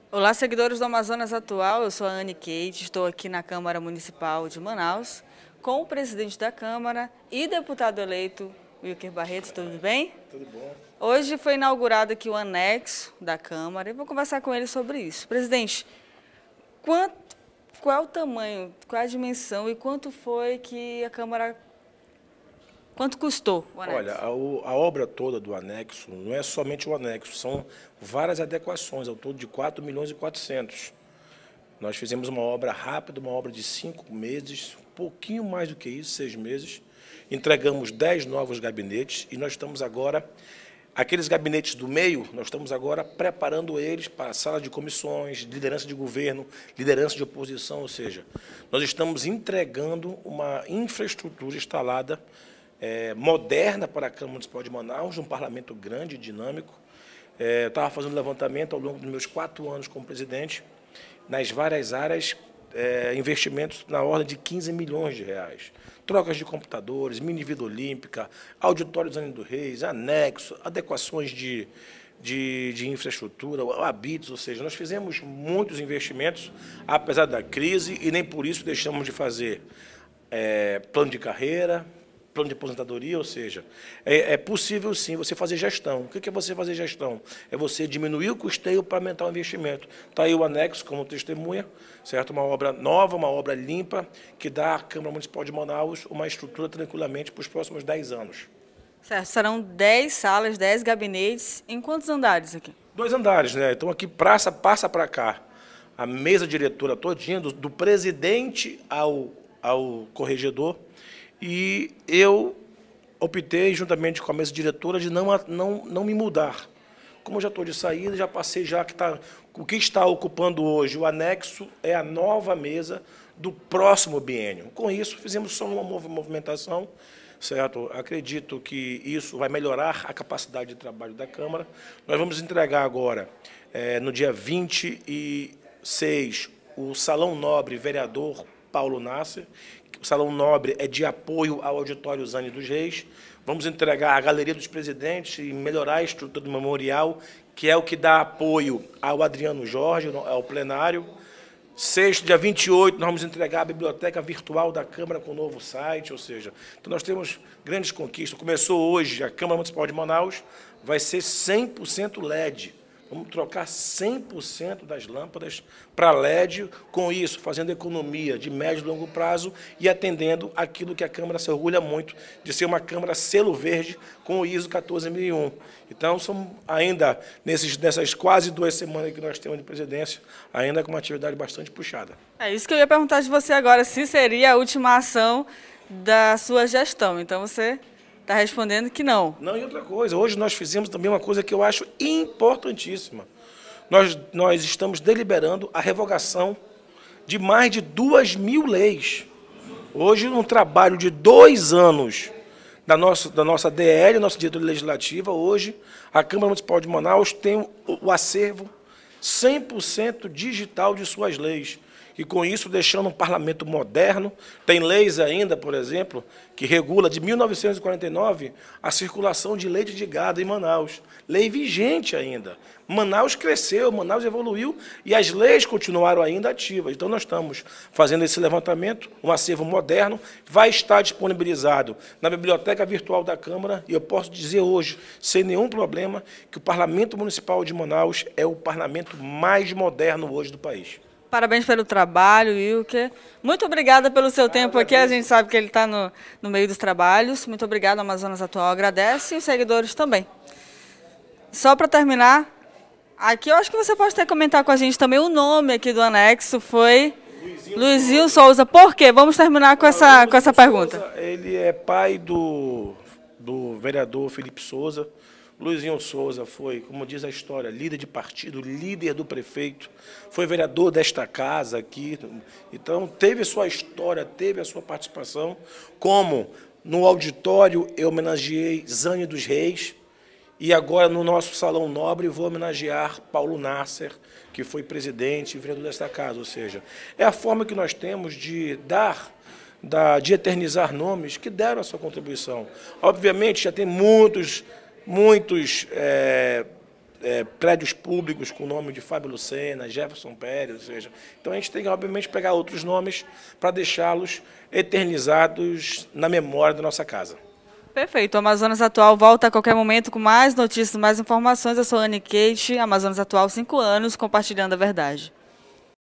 Olá, seguidores do Amazonas Atual, eu sou a Anne Kate, estou aqui na Câmara Municipal de Manaus com o presidente da Câmara e deputado eleito, Wilker Barreto, tudo bem? Tudo bom. Hoje foi inaugurado aqui o anexo da Câmara e vou conversar com ele sobre isso. Presidente, qual é o tamanho, qual é a dimensão e quanto foi que a Câmara, quanto custou o anexo? Olha, a obra toda do anexo não é somente o anexo, são várias adequações, ao todo de 4 milhões e 400. Nós fizemos uma obra rápida, uma obra de 5 meses, um pouquinho mais do que isso, 6 meses. Entregamos 10 novos gabinetes e nós estamos agora, aqueles gabinetes do meio, nós estamos agora preparando eles para a sala de comissões, liderança de governo, liderança de oposição, ou seja, nós estamos entregando uma infraestrutura instalada moderna para a Câmara Municipal de Manaus, um parlamento grande, dinâmico. Eu estava fazendo levantamento ao longo dos meus 4 anos como presidente, nas várias áreas, investimentos na ordem de 15 milhões de reais. Trocas de computadores, mini Vila Olímpica, auditório Zane do Reis, anexo, adequações de infraestrutura, habitos, ou seja, nós fizemos muitos investimentos, apesar da crise, e nem por isso deixamos de fazer plano de carreira, plano de aposentadoria, ou seja, é possível sim você fazer gestão. O que é você fazer gestão? É você diminuir o custeio para aumentar o investimento. Está aí o anexo como testemunha, certo? Uma obra nova, uma obra limpa, que dá à Câmara Municipal de Manaus uma estrutura tranquilamente para os próximos 10 anos. Certo, serão 10 salas, 10 gabinetes. Em quantos andares aqui? 2 andares, né? Então aqui passa para cá a mesa diretora todinha, do presidente ao corregedor, e eu optei, juntamente com a mesa diretora, de não me mudar. Como eu já estou de saída, já passei já o que está ocupando hoje o anexo é a nova mesa do próximo biênio. Com isso, fizemos só uma movimentação, certo? Acredito que isso vai melhorar a capacidade de trabalho da Câmara. Nós vamos entregar agora, no dia 26, o Salão Nobre Vereador Paulo Nasser. O Salão Nobre é de apoio ao Auditório Zane dos Reis. Vamos entregar a Galeria dos Presidentes e melhorar a estrutura do memorial, que é o que dá apoio ao Adriano Jorge, ao plenário. Sexto, dia 28, nós vamos entregar a biblioteca virtual da Câmara com o novo site, ou seja, então nós temos grandes conquistas. Começou hoje, a Câmara Municipal de Manaus vai ser 100% LED. Vamos trocar 100% das lâmpadas para LED, com isso, fazendo economia de médio e longo prazo e atendendo aquilo que a Câmara se orgulha muito, de ser uma Câmara selo verde com o ISO 14001. Então, somos ainda, nessas quase 2 semanas que nós temos de presidência, ainda com uma atividade bastante puxada. É isso que eu ia perguntar de você agora, se seria a última ação da sua gestão. Então, você está respondendo que não. Não, e outra coisa, hoje nós fizemos também uma coisa que eu acho importantíssima. Nós estamos deliberando a revogação de mais de 2.000 leis. Hoje, num trabalho de 2 anos da nossa DL, nossa diretoria legislativa, hoje a Câmara Municipal de Manaus tem o acervo 100% digital de suas leis. E, com isso, deixando um parlamento moderno. Tem leis ainda, por exemplo, que regula, de 1949, a circulação de leite de gado em Manaus. Lei vigente ainda. Manaus cresceu, Manaus evoluiu e as leis continuaram ainda ativas. Então, nós estamos fazendo esse levantamento, um acervo moderno, vai estar disponibilizado na Biblioteca Virtual da Câmara, e eu posso dizer hoje, sem nenhum problema, que o Parlamento Municipal de Manaus é o parlamento mais moderno hoje do país. Parabéns pelo trabalho, Wilker. Muito obrigada pelo seu tempo aqui. A gente sabe que ele está no meio dos trabalhos. Muito obrigado, Amazonas Atual agradece e os seguidores também. Só para terminar, aqui eu acho que você pode até comentar com a gente também o nome aqui do anexo foi Luizinho Souza. Por quê? Vamos terminar com essa pergunta. Ele é pai do vereador Felipe Souza. Luizinho Souza foi, como diz a história, líder de partido, líder do prefeito, foi vereador desta casa aqui. Então, teve a sua história, teve a sua participação. Como no auditório eu homenageei Zane dos Reis, e agora no nosso Salão Nobre vou homenagear Paulo Nasser, que foi presidente e vereador desta casa. Ou seja, é a forma que nós temos de de eternizar nomes que deram a sua contribuição. Obviamente, já tem muitos prédios públicos com o nome de Fábio Lucena, Jefferson Pérez, ou seja, então a gente tem que, obviamente, pegar outros nomes para deixá-los eternizados na memória da nossa casa. Perfeito. O Amazonas Atual volta a qualquer momento com mais notícias, mais informações. Eu sou Anne Kate, Amazonas Atual, 5 anos, compartilhando a verdade.